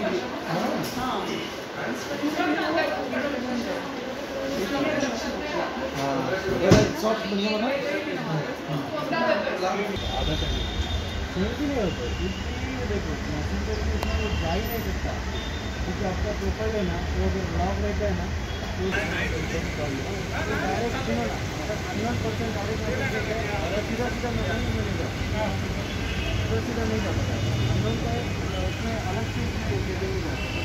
Soft बढ़िया बना नहीं होता देखो मशीन करके इसमें वो जा ही नहीं सकता क्योंकि आपका प्रोफाइल है ना वो अगर ब्लॉक रहता है ना तो डायरेक्ट सुनो ना 1% डायरेक्ट सीधा सीधा मशीन मिलेगा सीधा सीधा नहीं जाता हम लोग का उसमें अलग चीज़ देंगे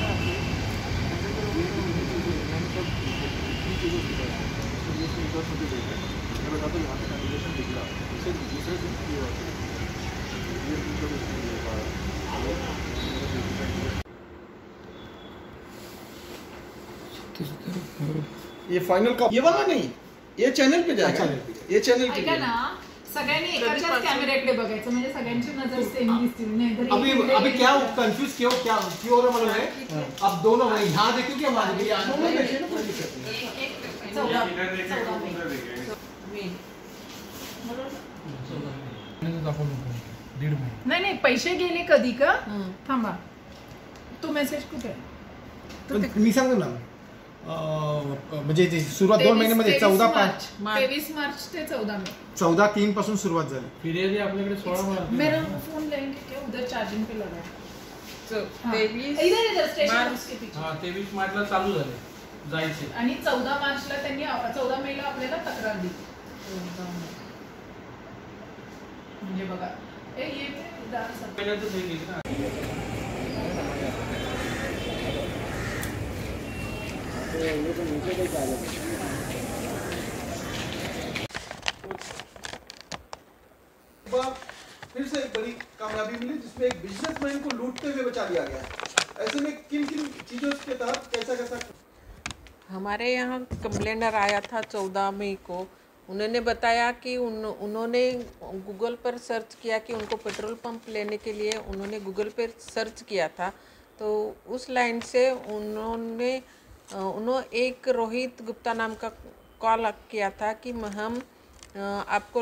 ये फाइनल का ये वाला नहीं, ये चॅनल पे जाएगा, ये चॅनल पे ऐका ना सगळ्यांनी एकाच कॅमेऱ्याकडे बघायचं म्हणजे सगळ्यांची नजर सेम दिसतील नाही तर अभी क्या कंफ्यूज क्यों हो रहा मालूम है? अब दोनों है यहाँ देखो कि हमारे लिए दोनों देखिए ना कोई दिक्कत नाही नाही पैसे गेले कधी का थांबा तो मेसेज कुठे मी सांगतो ना म्हणजे सुरुवात 2 महिन्यामध्ये 23 मार्च ते 14 मे 14/3 पासून सुरुवात झाली. फिर्यादी आपल्याकडे 16 मार्च मेरा फोन लेंगे क्या उधर चार्जिंग पे लगा है 23 मार्चला चालू झाले जायचे आणि 14 मार्चला त्यांनी 14 मेला आपल्याला तक्रार दिली म्हणजे बघा ए ये पहिल्यांदाच हे केली ना फिर से एक बड़ी कामयाबी मिली जिसमें एक बिजनेसमैन को लूटते हुए बचा लिया गया. ऐसे में किन किन चीजों के तहत कैसा हमारे यहाँ कंप्लेनर आया था 14 मई को. उन्होंने बताया कि उन्होंने गूगल पर सर्च किया कि उनको पेट्रोल पंप लेने के लिए उन्होंने गूगल पर सर्च किया था. तो उस लाइन से उन्होंने एक रोहित गुप्ता नाम का कॉल किया था कि हम आपको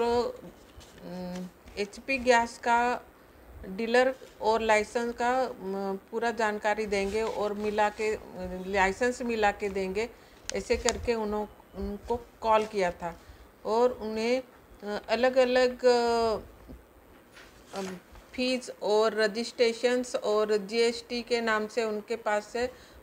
HP गैस का डीलर और लाइसेंस का पूरा जानकारी देंगे और लाइसेंस मिला के देंगे. ऐसे करके उनको कॉल किया था और उन्हें अलग अलग फीस और रजिस्ट्रेशंस और GST के नाम से उनके पास से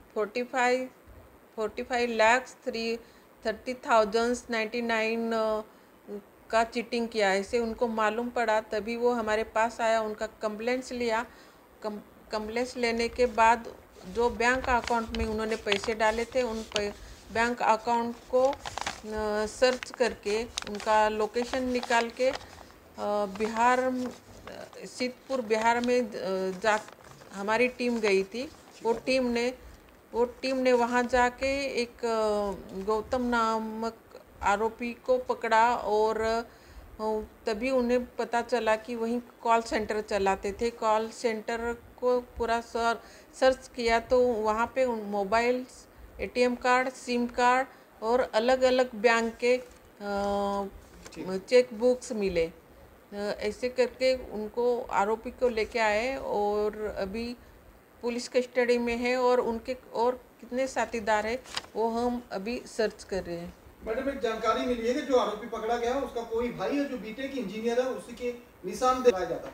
45,30,099 का चीटिंग किया. ऐसे उनको मालूम पड़ा तभी वो हमारे पास आया. उनका कंप्लेंट्स लिया. कंप्लेंट्स लेने के बाद जो बैंक अकाउंट में उन्होंने पैसे डाले थे उन बैंक अकाउंट को सर्च करके उनका लोकेशन निकाल के सीतपुर बिहार में हमारी टीम गई थी. वो टीम ने वहाँ जाके एक गौतम नामक आरोपी को पकड़ा और तभी उन्हें पता चला कि वहीं कॉल सेंटर चलाते थे. कॉल सेंटर को पूरा सर्च किया तो वहाँ पे mobiles, ATM card, SIM card और अलग अलग बैंक के चेक बुक्स मिले. ऐसे करके उनको आरोपी को लेके आए और अभी पुलिस कस्टडी में है और उनके और कितने साथीदार हैं वो हम अभी सर्च कर रहे हैं. मैडम एक जानकारी मिली है कि जो आरोपी पकड़ा गया उसका कोई भाई है जो बीटेक इंजीनियर है, उसी के निशान दिखाया जाता है.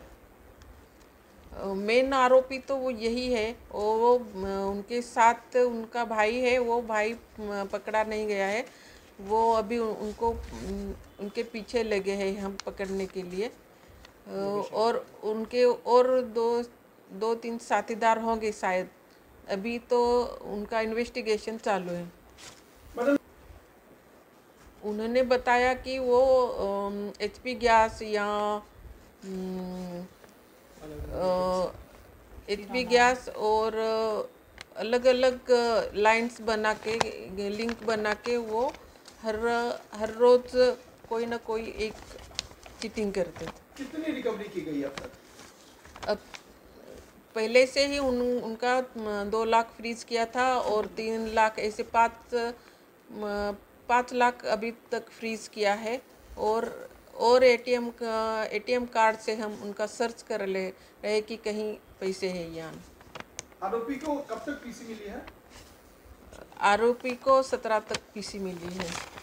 मेन आरोपी तो वो यही है और वो उनके साथ उनका भाई है. वो भाई पकड़ा नहीं गया है. वो अभी उनके पीछे लगे हैं हम पकड़ने के लिए और उनके और 2-3 साथीदार होंगे शायद. अभी तो उनका इन्वेस्टिगेशन चालू है. उन्होंने बताया कि वो HP गैस या HP गैस और अलग अलग लाइंस बना के लिंक बना के वो हर रोज़ कोई ना कोई एक चीटिंग करते थे. कितनी रिकवरी की गई अब तक? अब पहले से ही उनका 2 लाख फ्रीज किया था और 3 लाख ऐसे 5 लाख अभी तक फ्रीज किया है और ATM कार्ड से हम उनका सर्च कर ले रहे कि कहीं पैसे हैं या नहीं. आरोपी को कब तक पीसी मिली है? आरोपी को 17 तक पीसी मिली है।